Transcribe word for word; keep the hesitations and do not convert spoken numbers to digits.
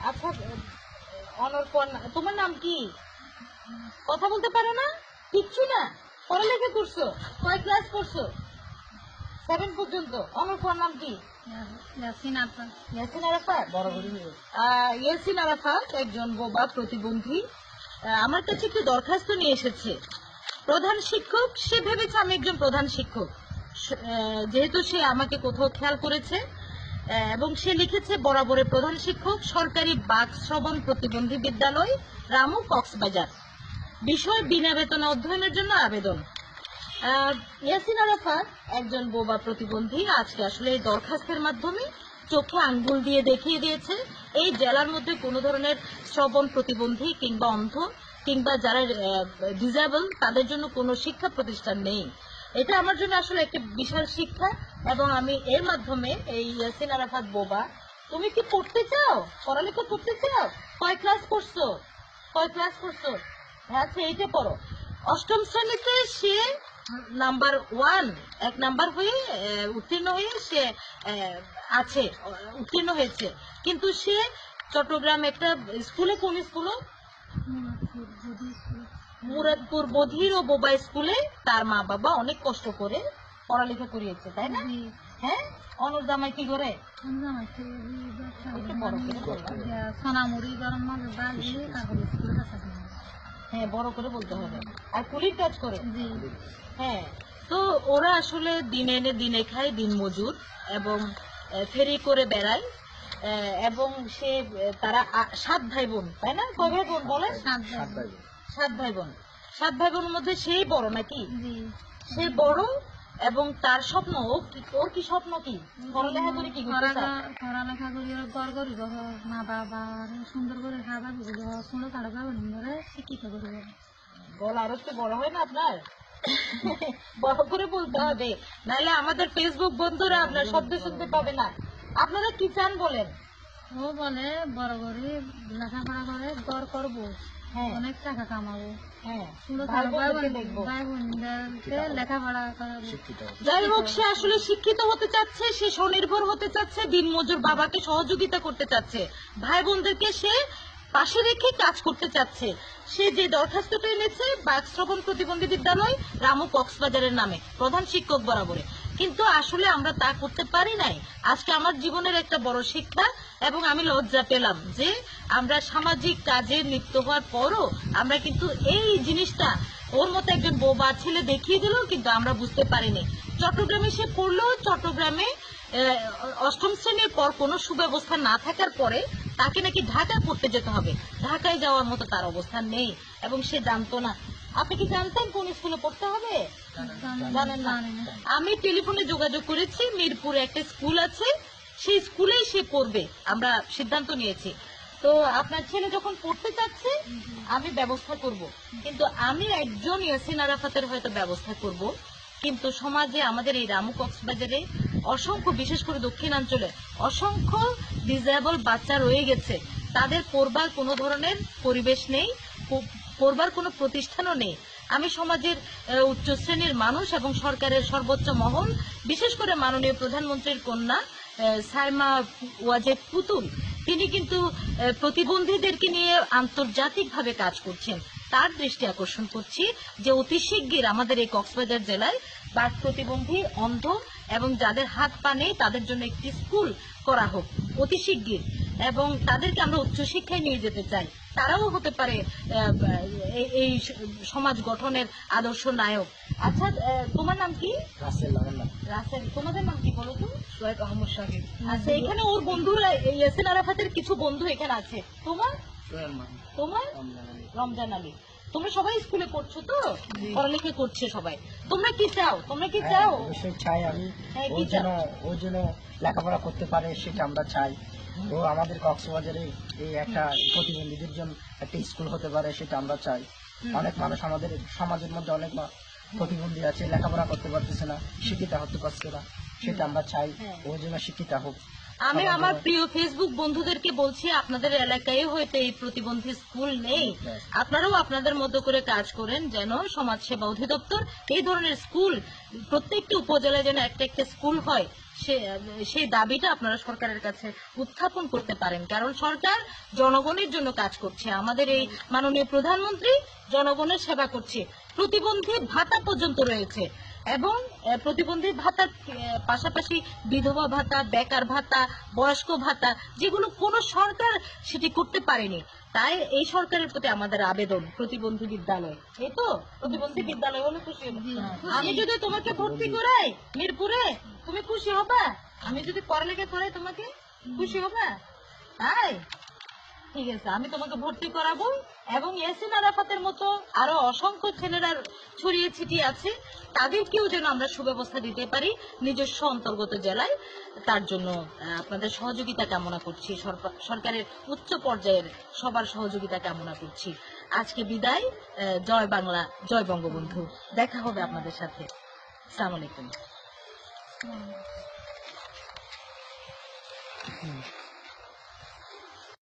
আচ্ছা অনর্পণ, তোমার নাম কি? কথা বলতে পারো না? কিচ্ছু না? পড়ালেখা করছো? কয় ক্লাস করছো? সেভেন পর্যন্ত। অনর্পণ নাম কি? ইয়াসিন আরাফাত। ইয়াসিন আরাফাত। আহ, ইয়াসিন আরাফাত একজন বোবা প্রতিবন্ধী। আহ, আমার কাছে একটি দরখাস্ত নিয়ে এসেছে। প্রধান শিক্ষক, সে ভেবেছে আমি একজন প্রধান শিক্ষক, স- আহ, যেহেতু সে আমাকে কোথাও খেয়াল করেছে, আহ, এবং সে লিখেছে বরাবরের প্রধান শিক্ষক, সরকারি বাক শ্রবণ প্রতিবন্ধী বিদ্যালয়, রামু, কক্সবাজার। বিষয় বিনা বেতনে অধ্যয়নের জন্য আবেদন। আহ, ইয়াসিন আরাফাত একজন বোবা প্রতিবন্ধী। আজকে আসলে এই দরখাস্তের মাধ্যমে চোখে আঙ্গুল দিয়ে দেখিয়ে দিয়েছে এই জেলার মধ্যে কোনো ধরনের শ্রবণ প্রতিবন্ধী কিংবা অন্ধ কিংবা যারা ডিসেবল তাদের জন্য কোনো শিক্ষা প্রতিষ্ঠান নেই। এটা আমার জন্য আসলে একটা বিশাল শিক্ষা, এবং আমি এর মাধ্যমে এই ইয়াসিন আরাফাত বোবা, তুমি কি পড়তে চাও? পড়ালেখা করতে চাও? কয় ক্লাস করছো? কয় ক্লাস করছো? আচ্ছা এইটা পড়ো। অষ্টম শ্রেণীতে সে নাম্বার ওয়ান, এক নাম্বার হয়ে আহ, উত্তীর্ণ হয়ে সে আহ, আছে, আহ, উত্তীর্ণ হয়েছে। কিন্তু সে চট্টগ্রাম একটা স্কুলে, কোন স্কুলে? মুরাদপুর বধির ও বোবা স্কুলে তার মা বাবা অনেক কষ্ট করে পড়ালেখা করিয়েছে, তাই না? হ্যাঁ। অনর জামাই কি করে? একটু বড় করে বলবা। সোনামুড়ি গরম মাঝে বাড়ি তারপরে স্কুলে কাছে। হ্যাঁ, বড় করে বলতে হবে। আর কুলির কাজ করে। জি। হ্যাঁ, তো ওরা আসলে দিন এনে দিনে খায়, দিন মজুর, এবং আহ, ফেরি করে বেড়ায়। আহ, এবং সে আহ, তারা আ- সাত ভাই বোন, তাই না? কয় ভাই বোন বলেন? সাত ভাই। সাত ভাই বোন। সাত ভাই বোনের মধ্যে সেই বড় নাকি? জি। সে বড়, এবং তার স্বপ্ন, ও কি- ওর কি স্বপ্ন? কি পড়ালেখা করে কি করতে চায়? পড়ালেখা করি গড় করি মা বাবা সুন্দর করে খাবার সুন্দর কারো ধরে শিক্ষিত করি। গলা আরো একটু বড় হয় না আপনার? বড় করে বলতে হবে, নাহলে আমাদের ফেসবুক বন্ধুরা আপনার শব্দ শুনতে পাবে না। আপনারা কি চান বলেন? ও বলে বড় করে লেখাপড়া করে গড় করবো, হ্যাঁ, অনেক টাকা কামাবো, হ্যাঁ, সুন্দর ভাই ভাই বোনদেরকে দেখবো। ভাই বোনদেরকে লেখাপড়া করাবো। যাই হোক, সে আসলে শিক্ষিত হতে চাচ্ছে, সে স্বনির্ভর হতে চাচ্ছে, দিনমজুর বাবাকে সহযোগিতা করতে চাচ্ছে, ভাই বোনদেরকে সে পাশে রেখে কাজ করতে চাচ্ছে। সে যে দরখাস্তটা এনেছে বাক শ্রবণ প্রতিবন্ধী বিদ্যালয়, রামু, কক্সবাজারের নামে, প্রধান শিক্ষক বরাবরে, কিন্তু আসলে আমরা তা করতে পারি নাই। আজকে আমার জীবনের একটা বড় শিক্ষা, এবং আমি লজ্জা পেলাম যে আমরা সামাজিক কাজে লিপ্ত হওয়ার পরও আমরা কিন্তু এই জিনিসটা ওর মতো একজন বোবা ছেলে দেখিয়ে দিল, কিন্তু আমরা বুঝতে পারিনি। চট্টগ্রামে সে পড়লো, চট্টগ্রামে আহ, অষ্টম শ্রেণীর পর কোনো সুব্যবস্থা না থাকার পরে তাকে নাকি ঢাকা পড়তে যেতে হবে। ঢাকায় যাওয়ার মতো তার অবস্থান নেই, এবং সে জানতো না। আপনি কি জানতেন কোন স্কুলে পড়তে হবে? জানেন না? আমি টেলিফোনে যোগাযোগ করেছি, মিরপুরে একটা স্কুল আছে, সেই স্কুলেই সে পড়বে, আমরা সিদ্ধান্ত নিয়েছি। তো আপনার ছেলে যখন পড়তে চাচ্ছে আমি ব্যবস্থা করব, কিন্তু আমি একজন ইয়াসিন আরাফাতের হয়তো ব্যবস্থা করব, কিন্তু সমাজে আমাদের এই রামু কক্সবাজারে অসংখ্য, বিশেষ করে দক্ষিণাঞ্চলে অসংখ্য ডিসেবল বাচ্চা রয়ে গেছে। তাদের পড়বার কোনো ধরনের পরিবেশ নেই, প- পড়বার কোনো প্রতিষ্ঠানও নেই। আমি সমাজের আহ, উচ্চ শ্রেণীর মানুষ এবং সরকারের সর্বোচ্চ মহল, বিশেষ করে মাননীয় প্রধানমন্ত্রীর কন্যা আহ, সাইমা ওয়াজেদ পুতুল, তিনি কিন্তু আহ, প্রতিবন্ধীদেরকে নিয়ে আন্তর্জাতিকভাবে কাজ করছেন। তার দৃষ্টি আকর্ষণ করছি যে অতি শিগগির আমাদের এই কক্সবাজার জেলায় বাক প্রতিবন্ধী, অন্ধ এবং যাদের হাত পা নেই তাদের জন্য একটি স্কুল করা হোক অতি শিগগির, এবং তাদেরকে আমরা উচ্চশিক্ষায় নিয়ে যেতে চাই। তারাও হতে পারে আহ, এই- এই সমাজ গঠনের আদর্শ নায়ক। আচ্ছা, আহ, তোমার নাম কি? রাসেল আমার নাম। রাসেল। তোমাদের নাম কি বলো তো? সোয়েব আহমদ শাকিব। আচ্ছা, এখানে ওর বন্ধুরা, এই ইয়াসিন আরাফাতের কিছু বন্ধু এখানে আছে। তোমার? সোহেল মান। তোমার? রমজান আলী। তোমরা সবাই স্কুলে পড়ছো তো? পড়ালেখা করছে সবাই। তোমরা কি চাও? তোমরা কি চাও? হ্যাঁ, অবশ্যই চাই আমি। হ্যাঁ, ও কি যেন চাও? ও যেন লেখাপড়া করতে পারে সেটা আমরা চাই। ও আমাদের কক্সবাজারে এই একটা প্রতিবন্ধীদের জন্য একটা স্কুল হতে পারে সেটা আমরা চাই। অনেক মানুষ আমাদের সমাজের মধ্যে অনেক মা- প্রতিবন্ধী আছে, লেখাপড়া করতে পারতেছে না, শিক্ষিত হতে পারছে না, সেটা আমরা চাই। হ্যাঁ। ও যেন শিক্ষিত হোক। আমি সবার আমার জন্য- প্রিয় ফেসবুক বন্ধুদেরকে বলছি, আপনাদের এলাকায় হয়তো এই প্রতিবন্ধী স্কুল নেই, আপনারাও আপনাদের মতো করে কাজ করেন যেন সমাজসেবা অধিদপ্তর এই ধরনের স্কুল প্রত্যেকটি উপজেলায় যেন একটা একটা স্কুল হয়, সে সেই দাবিটা আপনারা সরকারের কাছে উত্থাপন করতে পারেন, কারণ সরকার জনগণের জন্য কাজ করছে। আমাদের এই মাননীয় প্রধানমন্ত্রী জনগণের সেবা করছে। প্রতিবন্ধী ভাতা পর্যন্ত রয়েছে এবং আহ, প্রতিবন্ধী ভাতার আহ, পাশাপাশি বিধবা ভাতা, বেকার ভাতা, বয়স্ক ভাতা, যেগুলো কোনো সরকার সেটি করতে পারেনি। তাই এই সরকারের প্রতি আমাদের আবেদন, প্রতিবন্ধী বিদ্যালয়, এই তো প্রতিবন্ধী বিদ্যালয় হলে খুশি হবে। আমি যদি তোমাকে ভর্তি করাই মিরপুরে, তুমি খুশি হবে? আমি যদি পড়ালেখা করাই তোমাকে খুশি হবে? তাই ঠিক আছে, আমি তোমাকে ভর্তি করাবো। এবং ইয়াসিন আরাফাতের মতো আরো অসংখ্য ছেলেরা ছড়িয়ে ছিটিয়ে আছে, তাদেরকেও যেন আমরা সুব্যবস্থা দিতে পারি নিজস্ব অন্তর্গত জেলায়। তার জন্য আহ, আপনাদের সহযোগিতা কামনা করছি, সরকার- সরকারের উচ্চ পর্যায়ের সবার সহযোগিতা কামনা করছি। আজকে বিদায়। আহ, জয় বাংলা, জয় বঙ্গবন্ধু। দেখা হবে আপনাদের সাথে। আসসালামু আলাইকুম। হুম। হুম।